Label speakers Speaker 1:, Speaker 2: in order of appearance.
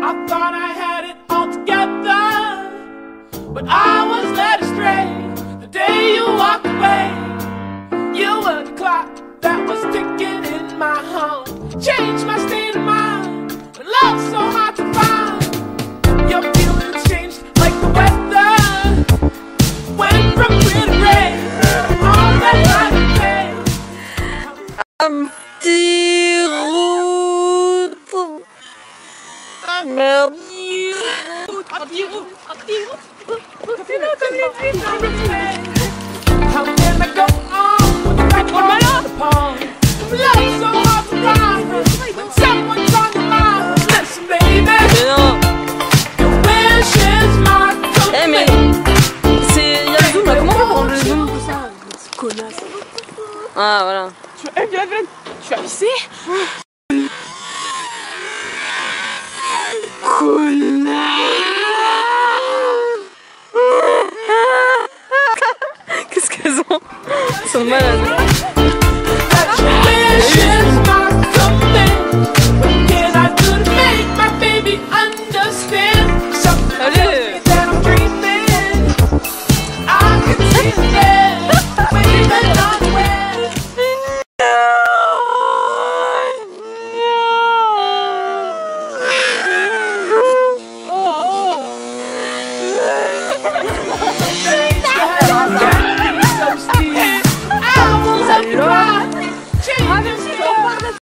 Speaker 1: I thought I had it all together, but I was led astray. The day you walked away, you were the clock that was ticking in my home. Changed my state of mind, when love's so hard to find. Your feelings changed like the weather, went from clear to gray, all that night and day.
Speaker 2: Merde.
Speaker 1: How can I go on with the back on the palm? Love's so hard to find when someone's on your mind. Listen, baby, your wish is my
Speaker 2: Eh mais c'est... Y'a le zoom là, comment on peut prendre le zoom pour ça? Connasse. Ah voilà.
Speaker 1: viens. Tu vas pisser?
Speaker 2: Qu'est-ce qu'elles ont? Elles sont malades.